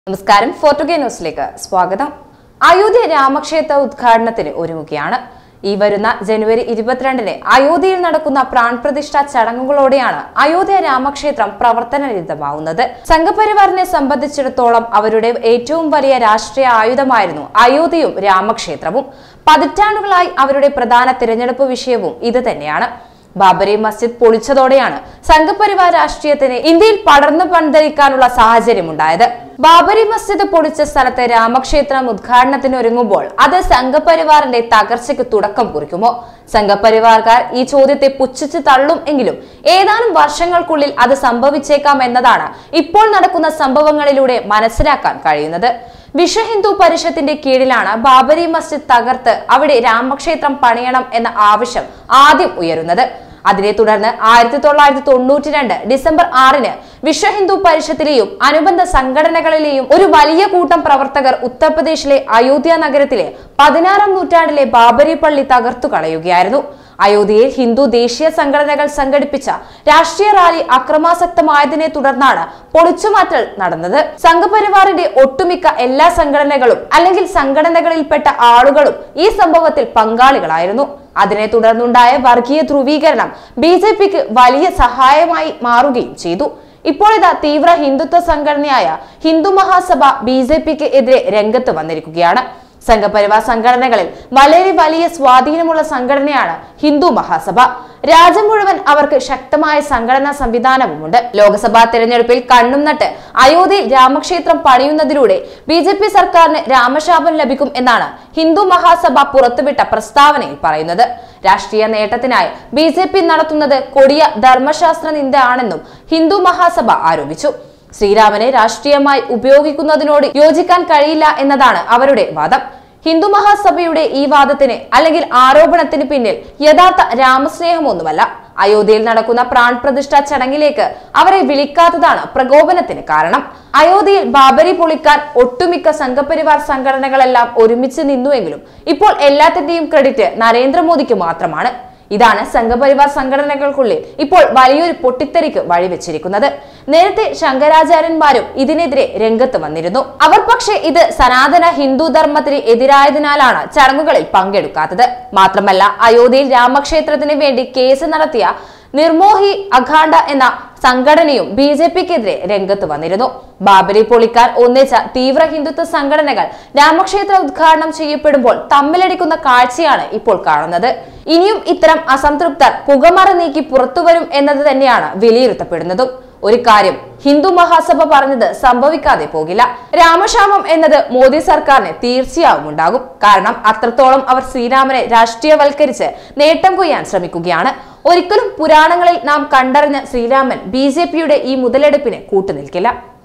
നമസ്കാരം ഫോർട്ടുഗേ ന്യൂസിലേക്ക് സ്വാഗതം. അയോധ്യ രാമക്ഷേത്ര ഉദ്ഘാടനത്തിന് ഒരുങ്ങുകയാണ്. ഈ വരുന്ന ജനുവരി 22-ന് അയോധ്യയിൽ നടക്കുന്ന പ്രാൺപ്രതിഷ്ഠാ ചടങ്ങുകളോടെയാണ് അയോധ്യ രാമക്ഷേത്രം പ്രവർത്തനരഹിതമാവുന്നത്. സംഘപരിവാറിനെ സംബന്ധിച്ചിടത്തോളം അവരുടെ ഏറ്റവും വലിയ രാഷ്ട്രീയ ആയുധമായിരുന്നു അയോധ്യയും രാമക്ഷേത്രവും. പതിറ്റാണ്ടുകളായി അവരുടെ പ്രധാന തിരഞ്ഞെടുപ്പ് വിഷയവും ഇത് തന്നെയാണ്. ബാബരി മസ്ജിദ് പൊളിച്ചതോടെയാണ് സംഘപരിവാർ രാഷ്ട്രീയത്തിന് ഇന്ത്യയിൽ പടർന്നു പന്തലിക്കാനുള്ള സാഹചര്യമുണ്ടായത്. ബാബരി മസ്ജിദ് പൊളിച്ച സ്ഥലത്ത് രാമക്ഷേത്രം ഉദ്ഘാടനത്തിന് ഒരുങ്ങുമ്പോൾ അത് സംഘപരിവാറിന്റെ തകർച്ചയ്ക്ക് തുടക്കം കുറിക്കുമോ? സംഘപരിവാർക്കാർ ഈ ചോദ്യത്തെ പുച്ഛിച്ച് തള്ളും എങ്കിലും ഏതാനും വർഷങ്ങൾക്കുള്ളിൽ അത് സംഭവിച്ചേക്കാം എന്നതാണ് ഇപ്പോൾ നടക്കുന്ന സംഭവങ്ങളിലൂടെ മനസ്സിലാക്കാൻ കഴിയുന്നത്. വിശ്വ ഹിന്ദു പരിഷത്തിന്റെ കീഴിലാണ് ബാബരി മസ്ജിദ് തകർത്ത് അവിടെ രാമക്ഷേത്രം പണിയണം എന്ന ആവശ്യം ആദ്യം ഉയരുന്നത്. അതിനെ തുടർന്ന് 1992 ഡിസംബർ 6-ന് വിശ്വ ഹിന്ദു പരിഷത്തിലെയും അനുബന്ധ സംഘടനകളിലെയും ഒരു വലിയ കൂട്ടം പ്രവർത്തകർ ഉത്തർപ്രദേശിലെ അയോധ്യ നഗരത്തിലെ 16-ാം നൂറ്റാണ്ടിലെ ബാബരി പള്ളി തകർത്തു കളയുകയായിരുന്നു. അയോധ്യയിൽ ഹിന്ദു ദേശീയ സംഘടനകൾ സംഘടിപ്പിച്ച രാഷ്ട്രീയ റാലി അക്രമാസക്തമായതിനെ തുടർന്നാണ് പൊളിച്ചുമാറ്റൽ നടന്നത്. സംഘപരിവാറിന്റെ ഒട്ടുമിക്ക എല്ലാ സംഘടനകളും അല്ലെങ്കിൽ സംഘടനകളിൽപ്പെട്ട ആളുകളും ഈ സംഭവത്തിൽ പങ്കാളികളായിരുന്നു. അതിനെ തുടർന്നുണ്ടായ വർഗീയ ധ്രുവീകരണം BJPക്ക് വലിയ സഹായമായി മാറുകയും ചെയ്തു. ഇപ്പോഴിതാ തീവ്ര ഹിന്ദുത്വ സംഘടനയായ ഹിന്ദു മഹാസഭ BJPക്ക് എതിരെ രംഗത്ത് വന്നിരിക്കുകയാണ്. സംഘപരിവാർ സംഘടനകളിൽ വളരെ വലിയ സ്വാധീനമുള്ള സംഘടനയാണ് ഹിന്ദു മഹാസഭ. രാജ്യം മുഴുവൻ അവർക്ക് ശക്തമായ സംഘടനാ സംവിധാനവുമുണ്ട്. ലോക്സഭാ തെരഞ്ഞെടുപ്പിൽ കണ്ണും നട്ട് അയോധ്യയിൽ രാമക്ഷേത്രം പണിയുന്നതിലൂടെ BJP സർക്കാരിന് രാമശാപം ലഭിക്കും എന്നാണ് ഹിന്ദു മഹാസഭ പുറത്തുവിട്ട പ്രസ്താവനയിൽ പറയുന്നത്. രാഷ്ട്രീയ നേട്ടത്തിനായി BJP നടത്തുന്നത് കൊടിയ ധർമ്മശാസ്ത്ര നിന്ദയാണെന്നും ഹിന്ദു മഹാസഭ ആരോപിച്ചു. ശ്രീരാമനെ രാഷ്ട്രീയമായി ഉപയോഗിക്കുന്നതിനോട് യോജിക്കാൻ കഴിയില്ല എന്നതാണ് അവരുടെ വാദം. ഹിന്ദു മഹാസഭയുടെ ഈ വാദത്തിന് അല്ലെങ്കിൽ ആരോപണത്തിന് പിന്നിൽ യഥാർത്ഥ രാമസ്നേഹമൊന്നുമല്ല. അയോധ്യയിൽ നടക്കുന്ന പ്രാൺപ്രതിഷ്ഠാ ചടങ്ങിലേക്ക് അവരെ വിളിക്കാത്തതാണ് പ്രകോപനത്തിന് കാരണം. അയോധ്യയിൽ ബാബരി പൊളിക്കാൻ ഒട്ടുമിക്ക സംഘപരിവാർ സംഘടനകളെല്ലാം ഒരുമിച്ച് നിന്നുവെങ്കിലും ഇപ്പോൾ എല്ലാത്തിന്റെയും ക്രെഡിറ്റ് നരേന്ദ്രമോദിക്ക് മാത്രമാണ്. ഇതാണ് സംഘപരിവാർ സംഘടനകൾക്കുള്ളിൽ ഇപ്പോൾ വലിയൊരു പൊട്ടിത്തെറിക്ക് വഴിവെച്ചിരിക്കുന്നത്. നേരത്തെ ശങ്കരാചാര്യന്മാരും ഇതിനെതിരെ രംഗത്ത് വന്നിരുന്നു. അവർ പക്ഷേ ഇത് സനാതന ഹിന്ദു ധർമ്മത്തിന് എതിരായതിനാലാണ് ചടങ്ങുകളിൽ പങ്കെടുക്കാത്തത്. മാത്രമല്ല അയോധ്യയിൽ രാമക്ഷേത്രത്തിന് വേണ്ടി കേസ് നടത്തിയ നിർമോഹി അഖാണ്ട എന്ന സംഘടനയും BJPക്കെതിരെ രംഗത്ത് വന്നിരുന്നു. ബാബരി പൊളിക്കാൻ ഒന്നിച്ച തീവ്ര ഹിന്ദുത്വ സംഘടനകൾ രാമക്ഷേത്ര ഉദ്ഘാടനം ചെയ്യപ്പെടുമ്പോൾ തമ്മിലടിക്കുന്ന കാഴ്ചയാണ് ഇപ്പോൾ കാണുന്നത്. ഇനിയും ഇത്തരം അസംതൃപ്തർ പുകമറ നീക്കി പുറത്തുവരും എന്നത് തന്നെയാണ് വിലയിരുത്തപ്പെടുന്നതും. ഒരു കാര്യം ഹിന്ദു മഹാസഭ പറഞ്ഞത് സംഭവിക്കാതെ പോകില്ല. രാമക്ഷാമം എന്നത് മോദി സർക്കാരിന് തീർച്ചയായും ഉണ്ടാകും. കാരണം അത്രത്തോളം അവർ ശ്രീരാമനെ രാഷ്ട്രീയവൽക്കരിച്ച് നേട്ടം കൊയ്യാൻ ശ്രമിക്കുകയാണ്. ഒരിക്കലും പുരാണങ്ങളിൽ നാം കണ്ടറിഞ്ഞ ശ്രീരാമൻ BJPയുടെ ഈ മുതലെടുപ്പിന് കൂട്ടുനിൽക്കില്ല.